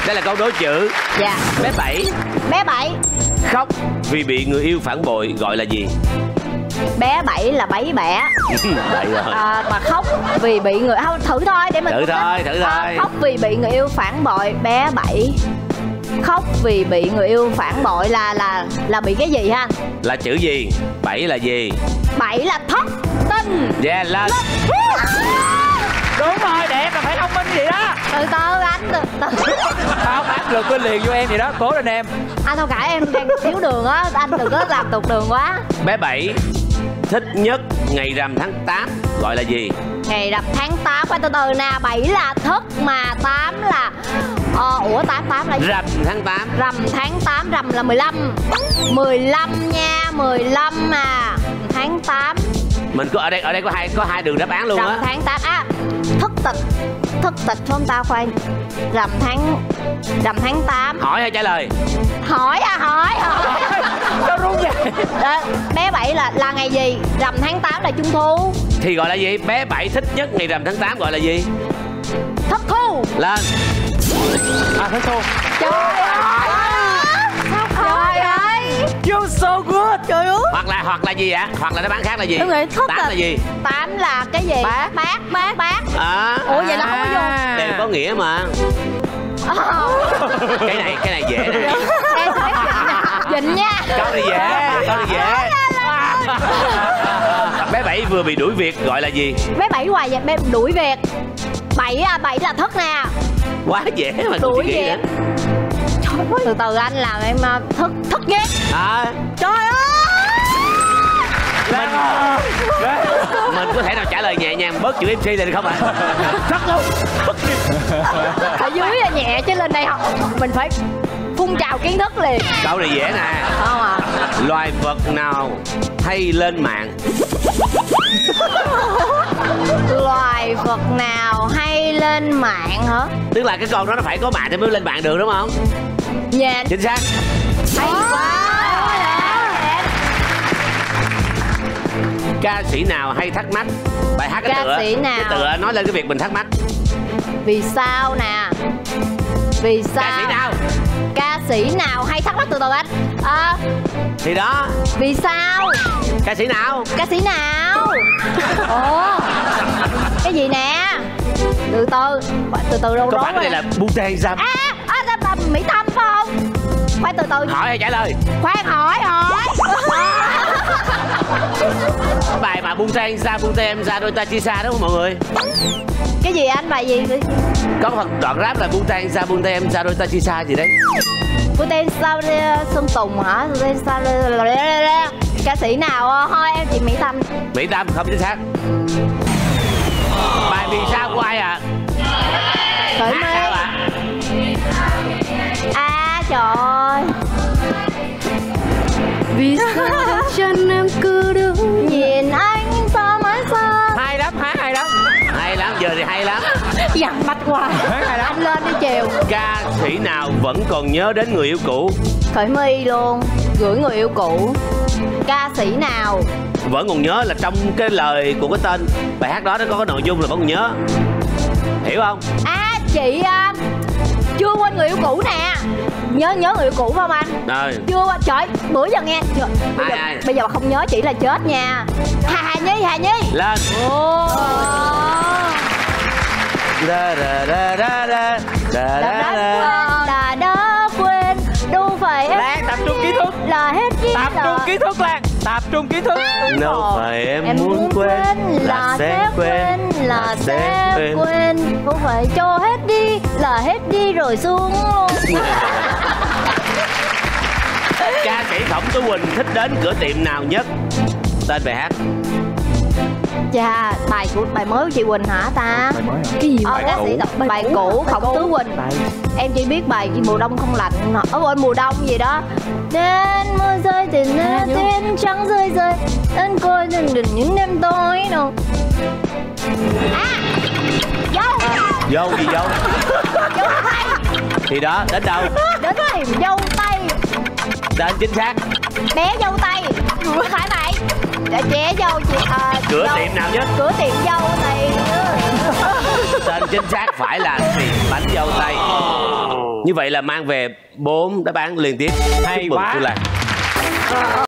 Đây là câu đố chữ. Dạ. Bé Bảy. Bé Bảy. Khóc vì bị người yêu phản bội gọi là gì? Bé Bảy là bấy bẻ. Bậy rồi. Mà khóc vì bị người... Không, thử thôi để mình... Thử thôi. Khóc vì bị người yêu phản bội. Bé Bảy khóc vì bị người yêu phản bội là bị cái gì ha? Là chữ gì? Bảy là gì? Bảy là thất tình. Yeah, lên. Đúng rồi, đẹp là phải thông minh vậy đó. Từ từ anh, từ từ. Không, áp lực lên liền vô em vậy đó, cố lên em. Anh thông cảm em đang thiếu đường á, anh đừng có làm tụt đường quá. Bé Bảy thích nhất ngày rằm tháng 8 gọi là gì? Ngày rằm tháng 8, từ từ nè, 7 là thất mà 8 là... Ủa 88 là gì? Rằm tháng 8. Rằm tháng 8, rằm là 15. 15 nha, 15 mà. Tháng 8. Mình có ở đây có hai đường đáp án luôn á. Rằm tháng 8 thất tịch. Thất tịch phải không ta? Khoan. Rằm tháng 8. Hỏi hay trả lời? Hỏi. Sao run vậy? Bé Bảy là ngày gì? Rằm tháng 8 là Trung Thu. Thì gọi là gì? Bé Bảy thích nhất ngày rằm tháng 8 gọi là gì? Thất Thu. Lên. Thất Thu. Trời ơi. Sao trời ơi. You're so good. Trời ơi. Hoặc là gì ạ? Hoặc là đáp án khác là gì? Đúng rồi, thất 8 là gì? 8 là cái gì? Bác. Ủa vậy là không có vô. Đều có nghĩa mà. Cái này dễ nè. Em thấy Vịnh nha. Câu này dễ. Bé Bảy vừa bị đuổi việc gọi là gì? Bé Bảy hoài vậy, bé đuổi việc. Bảy là thất nè. Quá dễ mà đuổi việc. Từ từ anh làm em thất ghét. Trời ơi. Mình có thể nào trả lời nhẹ nhàng bớt chữ MC lên được không ạ? Thất luôn. Ở dưới là nhẹ chứ lên đây học mình phải phun trào kiến thức liền. Câu này dễ nè. Không à. Loài vật nào hay lên mạng? Loài vật nào hay lên mạng hả? Tức là cái con đó nó phải có mạng thì mới lên mạng được đúng không? Dạ. Chính xác. Hay quá. Ca sĩ nào hay thắc mắc? Bài hát cái tựa. Ca sĩ nào? Cái tựa nói lên cái việc mình thắc mắc. Vì sao nè? Vì sao? Ca sĩ nào? Ca sĩ nào hay thắc mắc từ anh? Thì đó. Vì sao? Ca sĩ nào? Ca sĩ nào? Ồ. Cái gì nè? Từ từ đâu đó. Có phải cái này là Butan Sam? Mỹ Tâm phải không? Khoan từ từ. Hỏi hay trả lời? Khoan hỏi. Bài mà Butan Sam đôi ta chia xa đúng không mọi người? Cái gì anh? Bài gì? Có một đoạn rap là Butan Sam đôi ta chia xa gì đấy? Butan Sam Sơn Tùng hả? Ca sĩ nào? Thôi em chị Mỹ Tâm. Mỹ Tâm không chính xác. Bài Vì sao của ai ạ? Khởi My. Trời ơi. Vì sao chân em cứ đứng nhìn anh sao mãi xa. Hay lắm. Hay lắm, giờ thì hay lắm. Dằn bạch hoài. Anh lên đi chiều. Ca sĩ nào vẫn còn nhớ đến người yêu cũ? Khởi My luôn. Gửi người yêu cũ. Ca sĩ nào vẫn còn nhớ là trong cái lời của cái tên bài hát đó nó có cái nội dung là vẫn còn nhớ. Hiểu không? Chị chưa quên người yêu cũ nè. Nhớ người yêu cũ phải không anh? Rồi. Chưa quên. Trời, bữa giờ nghe. Bây giờ mà không nhớ chỉ là chết nha. Hà Nhi. Lên. Đã quên. Đâu phải em. Lan tập trung kỹ thuật. Là hết đi. Tập trung kỹ thuật Lan. Tập trung kỹ thuật. Đâu phải em muốn quên là sẽ quên. Là sẽ quên. Không phải cho hết đi. Là hết đi rồi xuống luôn. Ca sĩ Khổng Tú Quỳnh thích đến cửa tiệm nào nhất? Tên bài hát. Chà, bài mới của chị Quỳnh hả ta? Bài mới hả? Cái gì bài cũ Khổng Tú Quỳnh. Em chỉ biết bài mùa đông không lạnh. Mùa đông gì đó. Đến mưa rơi thì tên trắng rơi đến coi đừng những đêm tối đâu. Dâu gì dâu? Dâu tây. Thì đó, đến đâu? Đến tìm dâu tây. Tên chính xác. Bé dâu tây. Không phải mày. Trẻ dâu chị. Cửa tiệm nào nhất? Cửa tiệm dâu tây. Tên chính xác phải là tiệm bánh dâu tây. Như vậy là mang về 4 đáp án liên tiếp. Hay Chúc mừng quá. Phương Lan.